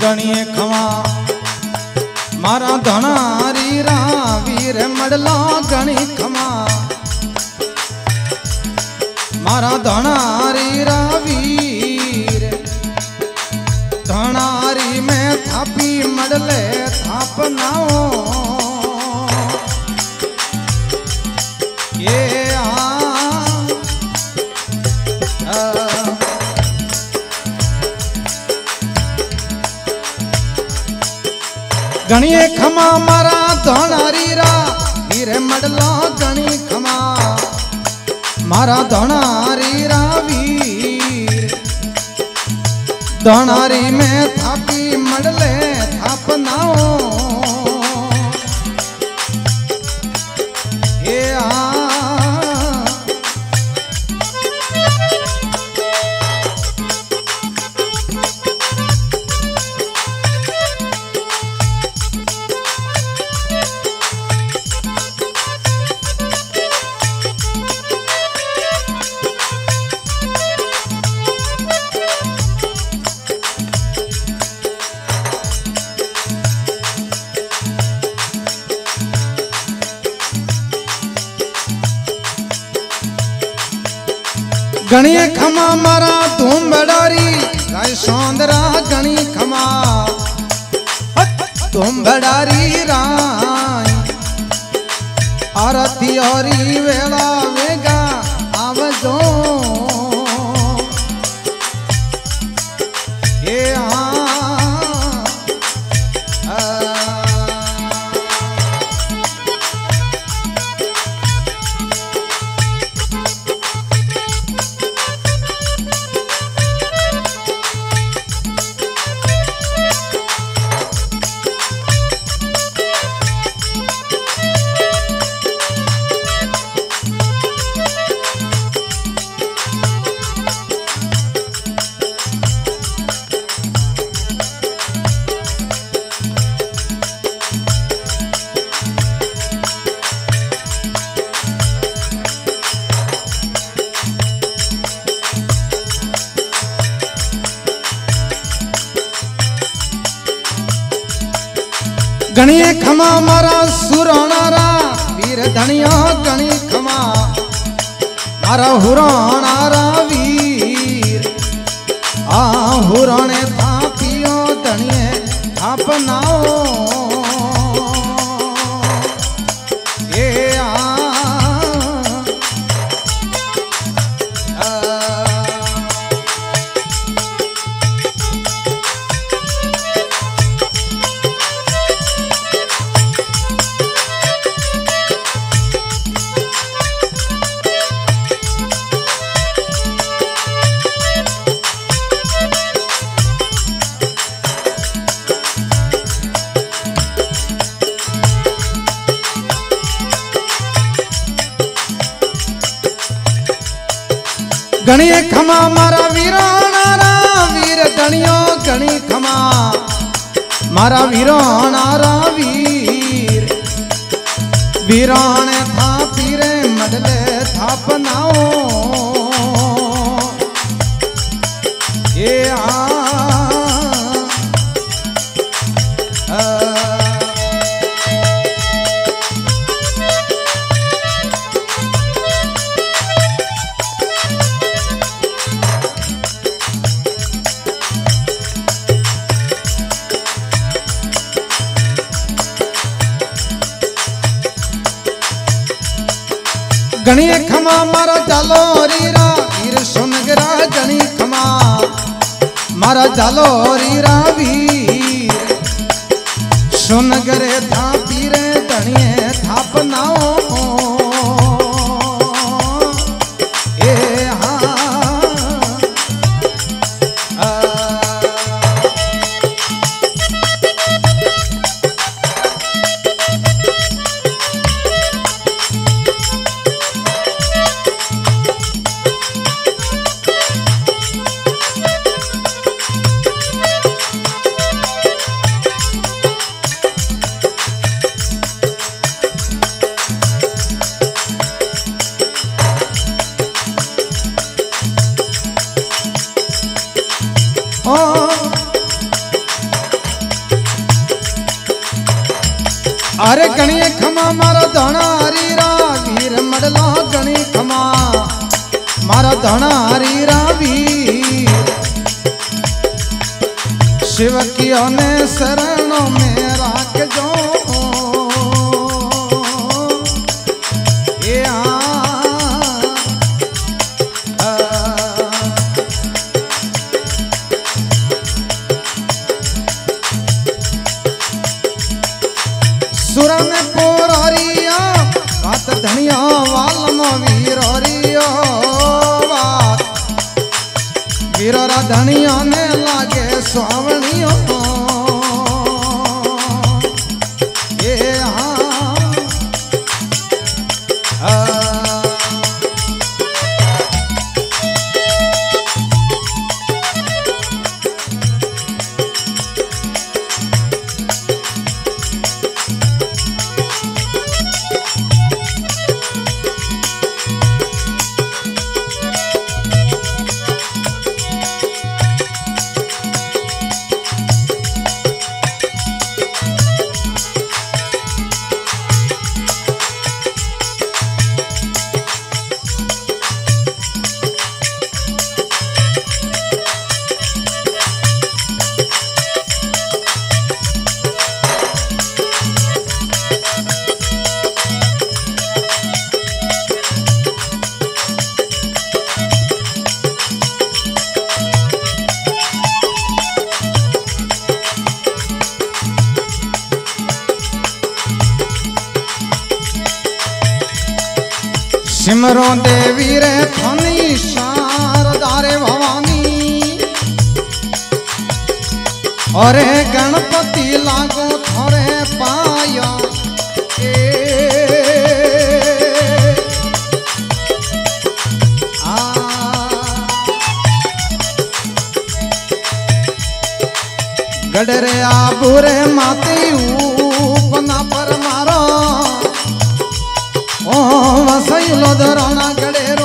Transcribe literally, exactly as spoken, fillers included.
गणिए खमा मारा धनारी रा वीर मडला गणी खमा मारा धनारी रा वीर धनारी में थापी मडले थाप नाओ ये आ, आ गणिए खमा मारा धनारी रा वीर मडला गणी खमा मारा धनारी रा वीर धनारी में थापी मडले थाप नाओ ये आ गणिए खमा मारा धूम बड़ारी राय सौंदरा गणी खमा धूम बड़ारी राय आरती औरी वेला वेगा आवजो ये आ गणिए खमा मारा सुराणारा वीर धनिया गणी खमा मारा हुराणारा वीर आ हुराणे थापियो धनिए थाप नाओ ये आ, आ गणिए खमा मारा वीराणारा वीर धनियो गणी खमा मारा वीराणारा वीर वीराणे थापी रे मडले थाप नाओ ये आ, आ गणिए खमा मारा जालोरी रा वीर सुनगरा गणी खमा मारा जालोरी रा वीर सुनगरे थापी रे धनिए थाप नाओ ये हा मारा धनारी रा वीर मडला गणी खमा मारा धनारी रा वीर शिव की ने शरणों में राख जो ये सुर में पोरिया बात धनिया वाल वीरियो बात वीरोरा धनिया ने लागे स्वावनियो ये सिमरो देवी रे थनी शारदा रे भवानी और गणपति लागो थोरे पाया आ गडरे आबुरे माते ऊपना पर मारो ओ वसैलो दरोना गडेरो